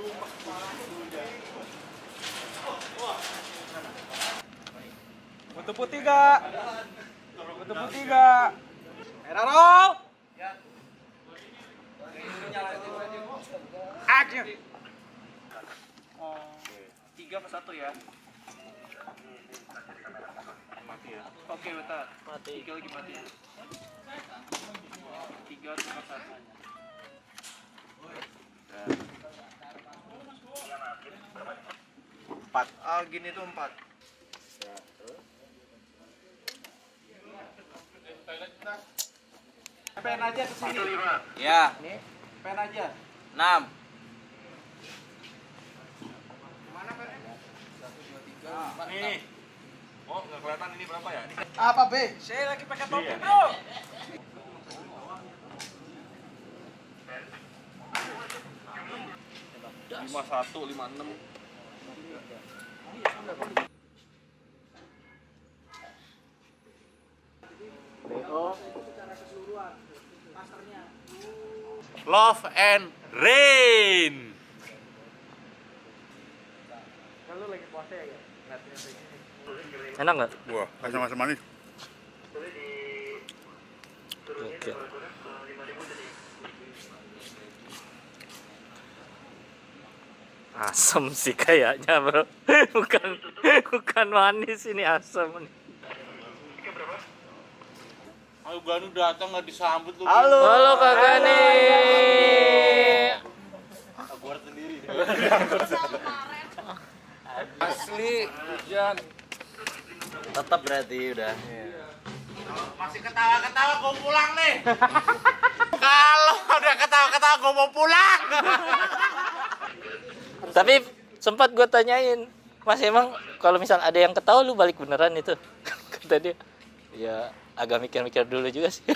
Butuh putih gak? Butuh putih gak? Merah roll! Aja. 3 ke 1 ya. Mati ya. Oke, bentar. Mati. 3 lagi mati. 3 ke 1. Empat. Ah, gini tuh 4. Pen aja ke sini. Ya. Nih, pen aja. 6. Mana pennya? 1 2 3 4. Nih. Oh, nggak kelihatan ini berapa ya? Apa, B? Saya lagi pakai topi, Bro. 51, 56. Love and Rain. Kalau lagi puasa ya? Enak nggak? Wah, asam-asam manis. Oke. Asam sih kayaknya, bro. bukan manis, ini asam nih. Ayo Ganu datang nggak disambut lu. Halo Kak Gani. Aku harus sendiri. Asli hujan. Tetap berarti udah. Masih ketawa-ketawa gue pulang nih. Kalau udah ketawa-ketawa gue mau pulang. Tapi sempat gue tanyain, Mas emang kalau misal ada yang ketawa lu balik beneran itu? Kata dia, ya agak mikir-mikir dulu juga sih.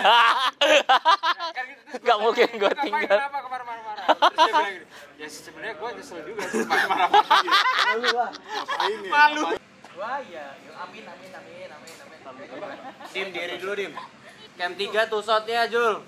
Gak mungkin gue tinggal. Kenapa kemana-mana? Terus dia bilang gini, ya sebenarnya gue nyesel juga sih marah-marah. Malu lah. Malu. Wah ya, amin. Dim, diri dulu Dim. Cam 3 tuh shotnya Jul.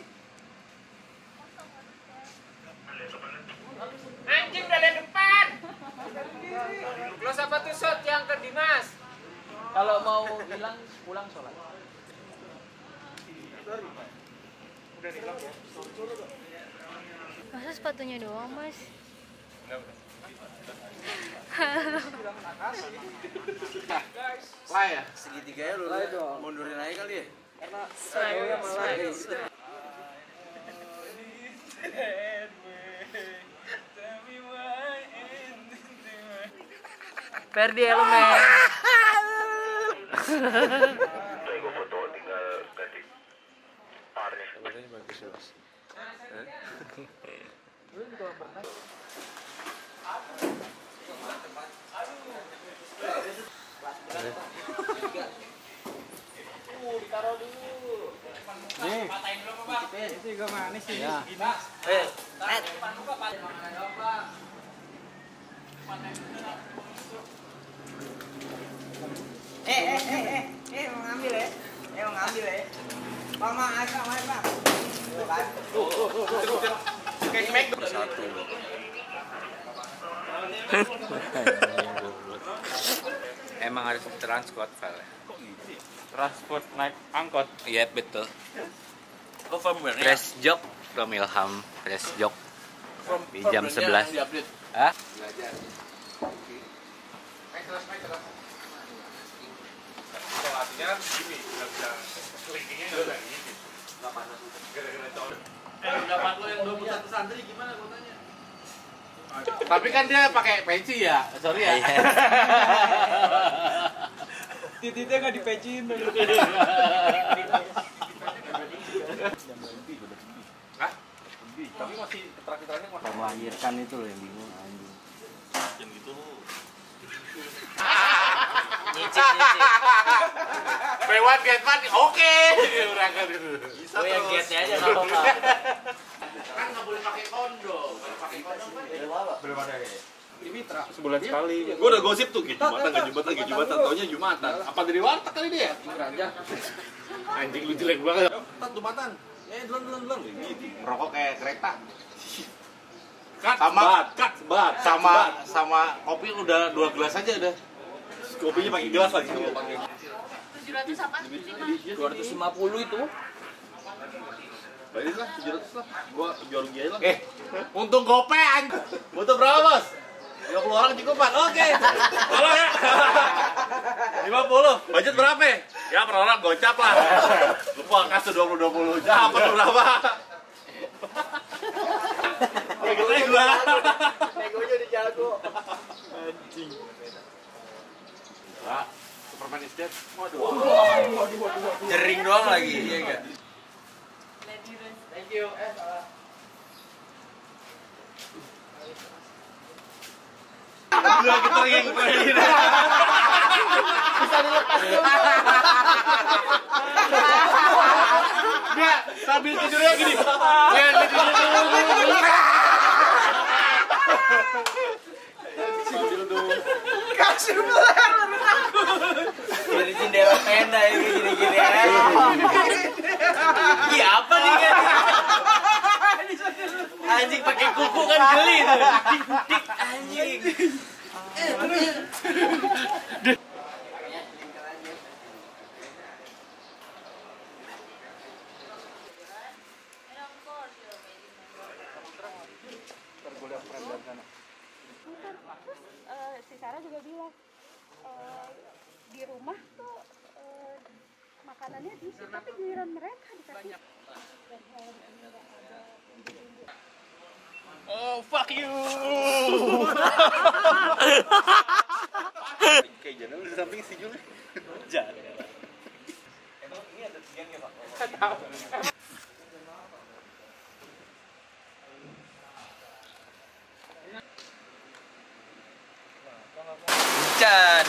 Anjing dari depan. Lo siapa tuh shot yang ke Dimas? Kalau mau hilang pulang sholat. Udah hilang ya. Masa sepatunya doang, Mas? Lah ya, segitiganya lu mundurin aja kali ya. Karena saya malah. Ferdi elemen. Gue foto tinggal ganti parnya. Kameranya bagus ya, Mas. Ditaruh dulu. Nih, patahin dulu, Bang. Ini juga manis sih. Ya. Segini. Net. Mau ngambil ya? Mau ngambil ya? Bang, Bang. Tuh kan? Kayak smack Satu. Emang harus transport file. Transport naik angkot. Iya betul. Kok firmware-nya? Fresh Jog from Ilham. Fresh Jog di jam 11. Hah? Belajar. Artinya gini, nggak bisa linkingnya nggak bisa gini. Nggak panas. Gara-gara colok. Pendapat lo yang 21 santri gimana gue tanya? Tapi kan dia pakai peci ya, sorry ya. Titiknya nggak dipecin. Hah? Tapi masih keterak-keteraknya masih. Melahirkan itu loh yang bingung anjing. Yang gitu. Nyicip. Bewan get one, oke. Udah kan itu. Gue yang getnya aja nggak apa-apa. Kan nggak boleh pakai kondom. Kalau pakai kondom kan belum ada ya. Ini Mitra sebulan sekali. Gue udah gosip tuh, Jumatan, taunya Jumatan. Apa dari warteg kali dia? aja. Anjing lu jelek banget. Tat Jumatan. Duluan. Gitu. Merokok kayak kereta. sama kopi udah 2 gelas aja udah. Kopinya pakai gelas lagi. 700 apa? 250 itu. Bayarin lah 700 lah. Gua jual rugi aja lah. Untung gope anjing. Butuh berapa, Bos? 50 orang cukupan. Oke. Tolong ya. 50. Budget berapa? Ya per orang gocap lah. Lupa kasih 20 ya apa berapa? Nego gua. Negonya udah jago. Anjing. Nah, Superman is dead. Waduh. Jering doang lagi, iya enggak? Thank you. Salah. Udah ketering. Bisa dilepas dulu. Dia sambil tidurnya gini. Kasih beler dari jendela tenda ya gini-gini aja. Iya apa nih kan? Anjing pakai kuku kan geli tuh. Dik anjing. Si Sarah juga bilang di rumah tuh makanannya diisi, tapi giliran mereka dikasih. Oh fuck you. Kayak jangan di samping si Juli. Jangan. Emang ini ada tiangnya, Pak? Hujan.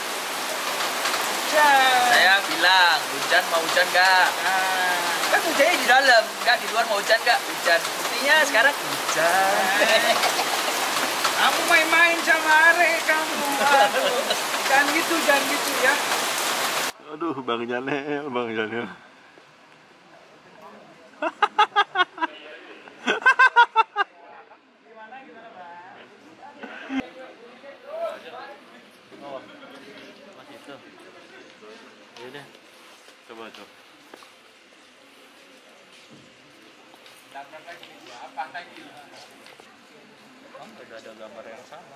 Saya bilang, hujan mau hujan nggak? Kan hujannya di dalam, nggak di luar mau hujan nggak? Hujan. Buktinya sekarang hujan. Kamu main-main sama Are kamu. Aduh. Jangan gitu ya. Aduh, Bang Janel. Yaudah. Coba tuh. Udah ada gambar yang sama.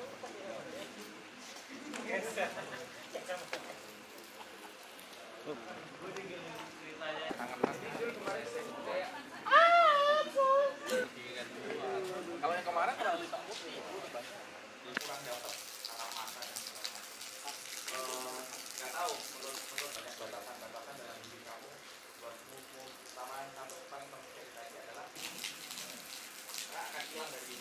Kalau yang kemarin kalau hitam putih itu udah banyak. Kurang dapat nggak tahu menurut banyak batasan dalam diri kamu buat move sama yang paling penting ceritanya adalah akan hilang dari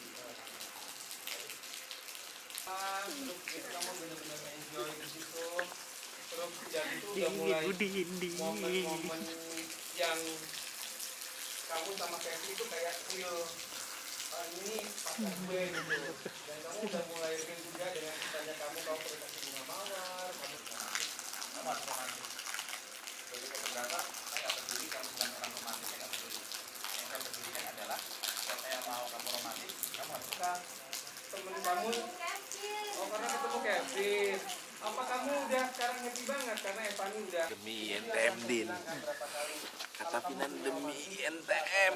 terus kamu benar-benar enjoy di situ, terus dari itu udah mulai momen-momen yang kamu sama Kevin itu kayak real. Ini pacar gue gitu, dan kamu udah mulai real juga dengan kitanya kamu perlu kasih bunga mawar, kamu harus romantis. Jadi keberapa, saya nggak peduli kamu sedang orang romantis, saya nggak peduli. Yang saya pedulikan adalah kalau saya mau kamu romantis, kamu harus suka temen kamu. Oh karena ketemu Kevin. Apa kamu udah sekarang happy banget karena Evani udah Demi NTM Din. Kata Finan demi NTM.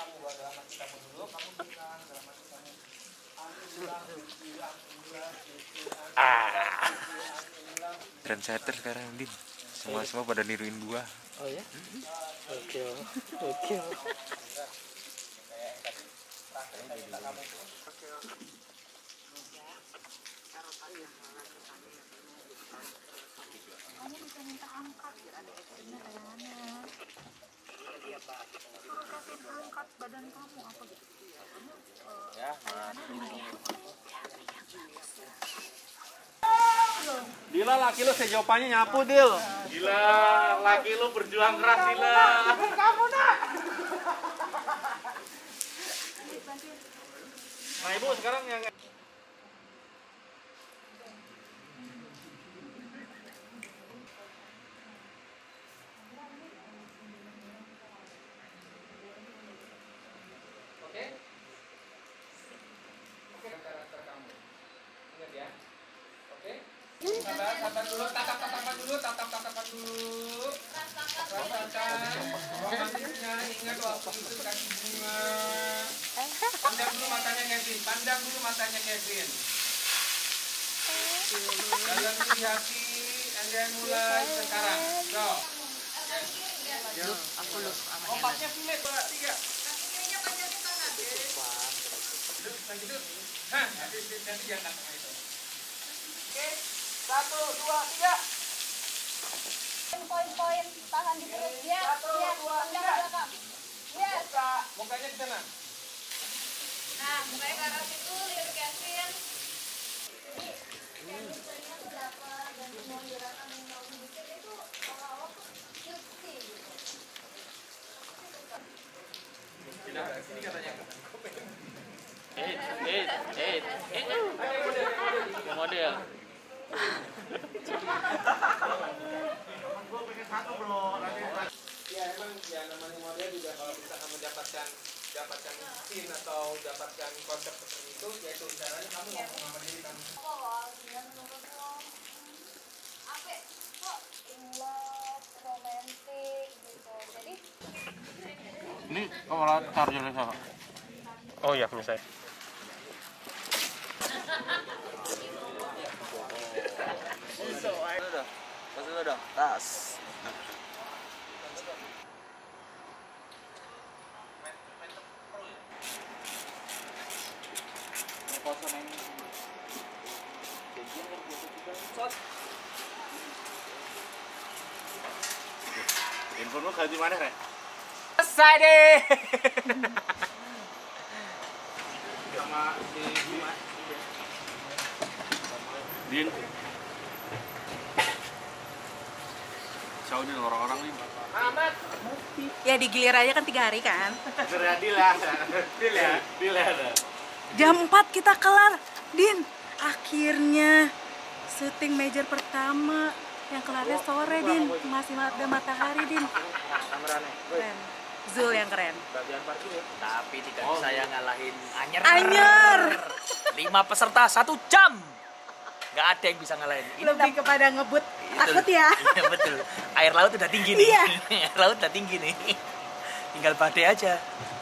Trendsetter sekarang Din. Semua pada niruin gua. Oh ya? Oke. Kamu bisa minta angkat biar ada efeknya kayak mana. Suruh Kevin angkat badan kamu apa gitu. Dila, laki lu sejawabannya nyapu, Dil. Gila, laki lu berjuang keras, Dila. Kamu nak. Nah, Ibu sekarang yang Sabar dulu, tatap-tatapan dulu. Rasakan romantisnya, ingat waktu itu kasih bunga. Pandang dulu matanya Kevin. Dalam di hati, Anda mulai sekarang. Go. Aku lupa sama Ompaknya pilih 2, 3. Lagi duduk. Hah, nanti diangkat sama itu. Oke, 1, 2, 3. Poin-poin tahan di perut. Ya, 1, 2, 3. Yes. Mukanya di sana. Nah, mukanya ke arah situ, lihat Kevin. Kevin seringnya tuh dapat dan semua gerakan yang mau bikin itu awal-awal tuh cute sih gitu. Sini katanya. Model. Ya emang ya namanya model juga kalau misalkan mendapatkan scene atau dapatkan konsep seperti itu, yaitu caranya kamu ngomong sama diri kamu. Dia menurutku apa kok in love, romantic gitu. Jadi Ini kalau chargernya sama. Oh iya, punya saya. Dulu dong, tas. Handphone lu ganti mana, Rek? Selesai deh. Sama si Bima. Din. Saudin orang-orang nih. Ya digilir aja kan 3 hari kan. Deal ya. Jam 4 kita kelar, Din. Akhirnya syuting major pertama yang kelarnya sore, Din. Masih ada matahari, Din. Keren. Zul yang keren. Tapi tidak bisa yang ngalahin Anyer. Anyer. 5 peserta 1 jam. Nggak ada yang bisa ngalahin. Ini Lebih kepada ngebut. Takut ya. Iya betul. Air laut udah tinggi nih. Iya. Air laut udah tinggi nih. Tinggal badai aja.